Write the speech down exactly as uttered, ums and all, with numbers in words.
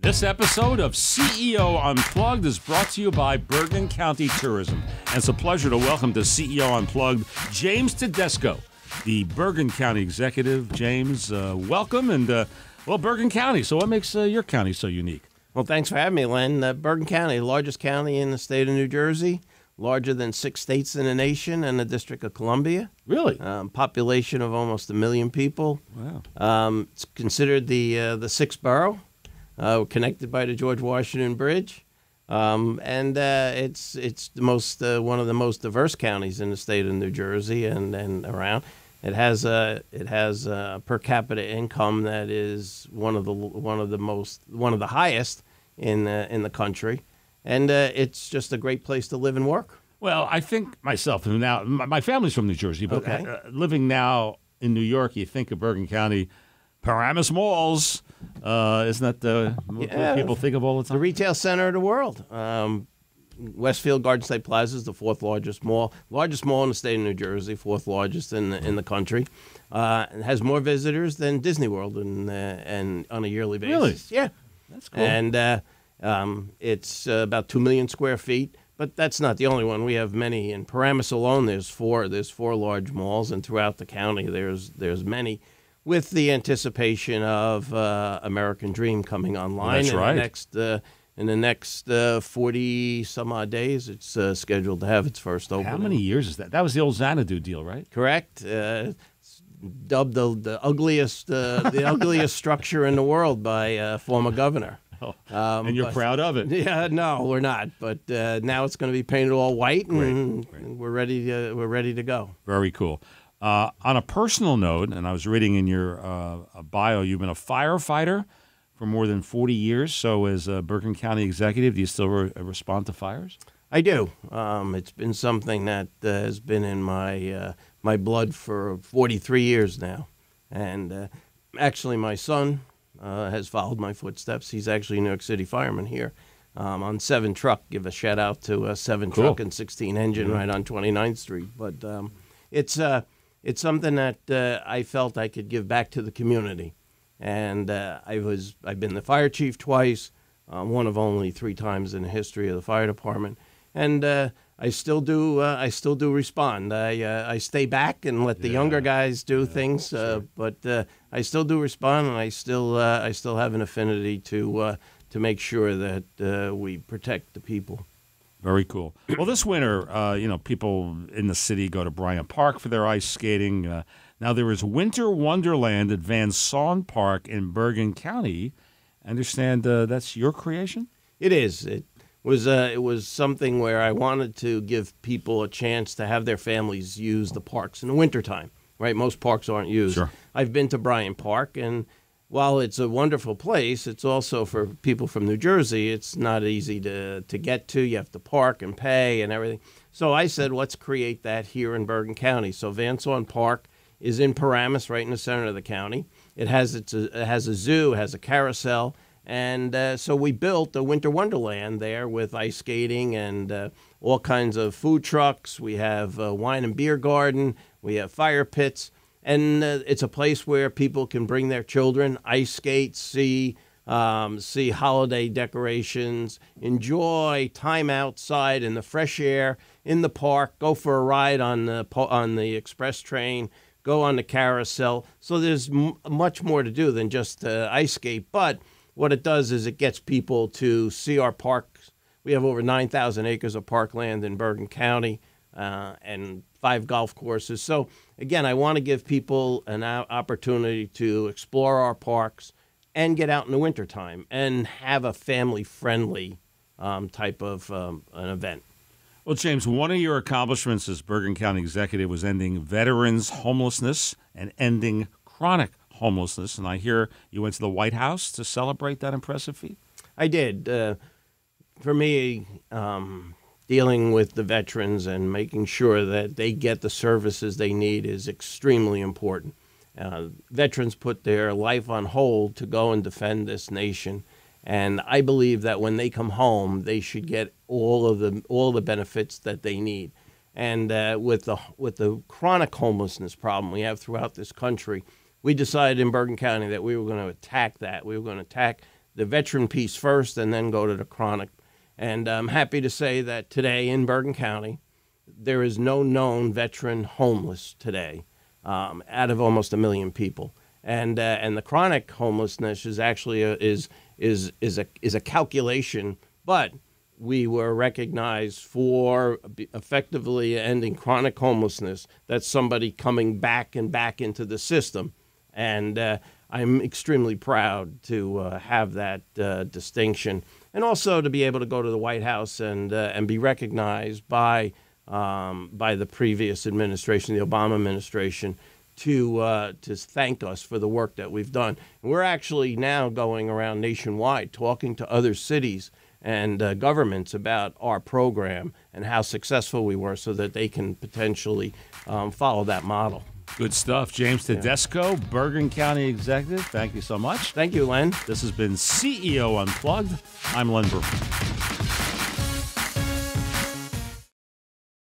This episode of C E O Unplugged is brought to you by Bergen County Tourism. And it's a pleasure to welcome to C E O Unplugged James Tedesco, the Bergen County executive. James, uh, welcome. And, uh, well, Bergen County. So what makes uh, your county so unique? Well, thanks for having me, Len. Uh, Bergen County, the largest county in the state of New Jersey, larger than six states in the nation and the District of Columbia. Really? Um, population of almost a million people. Wow. Um, it's considered the uh, the sixth borough. Uh, we're connected by the George Washington Bridge, um, and uh, it's it's the most uh, one of the most diverse counties in the state of New Jersey and, and around. It has a it has a per capita income that is one of the one of the most one of the highest in uh, in the country, and uh, it's just a great place to live and work. Well, I think myself, now my my family's from New Jersey, but Okay. uh, living now in New York, you think of Bergen County, Paramus Malls. Uh, isn't that uh, what Yeah. people think of all the The time? retail center of the world. Um, Westfield Garden State Plaza is the fourth largest mall, largest mall in the state of New Jersey, fourth largest in the, in the country. Uh, it has more visitors than Disney World and uh, and on a yearly basis. Really? Yeah, That's cool. and uh, um, it's uh, about two million square feet. But that's not the only one. We have many in Paramus alone. There's four. There's four large malls, and throughout the county, there's there's many. With the anticipation of uh, American Dream coming online That's in right. the next uh, in the next uh, forty some odd days, it's uh, scheduled to have its first opening. How many years is that? That was the old Xanadu deal, right? Correct. Uh, it's dubbed the the ugliest uh, the ugliest structure in the world by a former governor. Oh, Um, and you're but- proud of it. Yeah, no, we're not. But uh, now it's going to be painted all white, and Great, great. we're ready. To, we're ready to go. Very cool. Uh, on a personal note, and I was reading in your uh, bio, you've been a firefighter for more than forty years. So as a Bergen County executive, do you still re- respond to fires? I do. Um, it's been something that uh, has been in my uh, my blood for forty-three years now, and uh, actually, my son uh, has followed my footsteps. He's actually a New York City fireman here um, on seven Truck. Give a shout out to uh, seven Cool. Truck and sixteen Engine right on twenty-ninth Street. But um, it's uh, it's something that uh, I felt I could give back to the community, and uh, I was I've been the fire chief twice, uh, one of only three times in the history of the fire department. And uh, I still do. Uh, I still do respond. I uh, I stay back and let the Yeah. younger guys do Yeah, things. Uh, sure. but uh, I still do respond, and I still uh, I still have an affinity to uh, to make sure that uh, we protect the people. Very cool. Well, this winter, uh, you know, people in the city go to Bryant Park for their ice skating. Uh, now there is Winter Wonderland at Van Saun Park in Bergen County. I understand uh, that's your creation? It is. It was. Uh, it was something where I wanted to give people a chance to have their families use the parks in the wintertime. Right, most parks aren't used. Sure. I've been to Bryant Park, and while it's a wonderful place, it's also for people from New Jersey. It's not easy to to get to. You have to park and pay and everything. So I said, let's create that here in Bergen County. So Van Saun Park is in Paramus, right in the center of the county. It has its a, it has a zoo, it has a carousel. And uh, so we built a winter wonderland there with ice skating and uh, all kinds of food trucks. We have a wine and beer garden. We have fire pits. And uh, it's a place where people can bring their children, ice skate, see, um, see holiday decorations, enjoy time outside in the fresh air, in the park, go for a ride on the, po- on the express train, go on the carousel. So there's m- much more to do than just uh, ice skate. But what it does is it gets people to see our parks. We have over nine thousand acres of parkland in Bergen County uh, and five golf courses. So, again, I want to give people an o- opportunity to explore our parks and get out in the wintertime and have a family-friendly um, type of um, an event. Well, James, one of your accomplishments as Bergen County executive was ending veterans' homelessness and ending chronic homelessness. And I hear you went to the White House to celebrate that impressive feat. I did. Uh, for me, um, dealing with the veterans and making sure that they get the services they need is extremely important. Uh, veterans put their life on hold to go and defend this nation. And I believe that when they come home, they should get all of the all the benefits that they need. And uh, with the with the chronic homelessness problem we have throughout this country, we decided in Bergen County that we were going to attack that. We were going to attack the veteran piece first and then go to the chronic. And I'm happy to say that today in Bergen County, there is no known veteran homeless today, um, out of almost a million people. And uh, and the chronic homelessness is actually a, is is is a is a calculation, but we were recognized for effectively ending chronic homelessness. That's somebody coming back and back into the system, and uh, I'm extremely proud to uh, have that uh, distinction, and also to be able to go to the White House and uh, and be recognized by um, by the previous administration, the Obama administration, to uh, to thank us for the work that we've done. And we're actually now going around nationwide talking to other cities and uh, governments about our program and how successful we were, so that they can potentially um, follow that model. Good stuff. James Tedesco, Bergen County Executive, thank you so much. Thank you, Len. This has been C E O Unplugged. I'm Len Bergen.